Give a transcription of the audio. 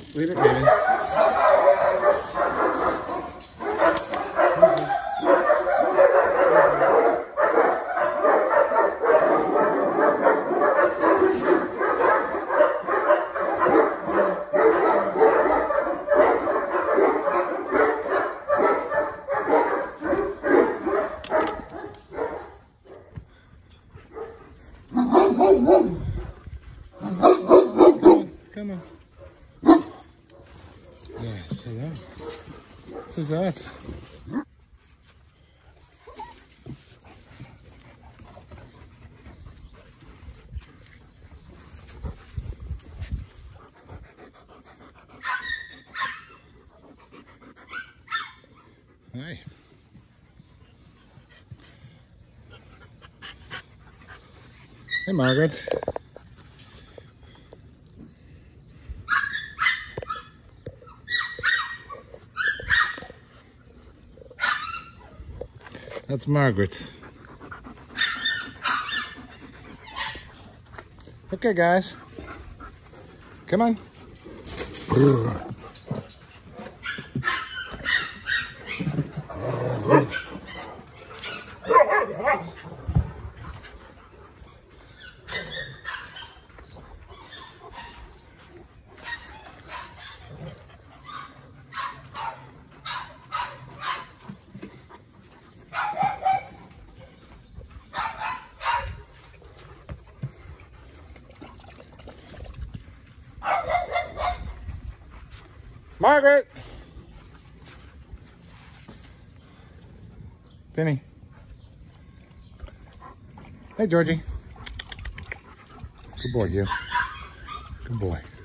Leave it, baby. Come on. Yes, hello. Who's that? Hi. Hey, Margaret. That's Margaret. Okay, guys. Come on. Margaret! Penny. Hey, Georgie. Good boy, you. Good boy.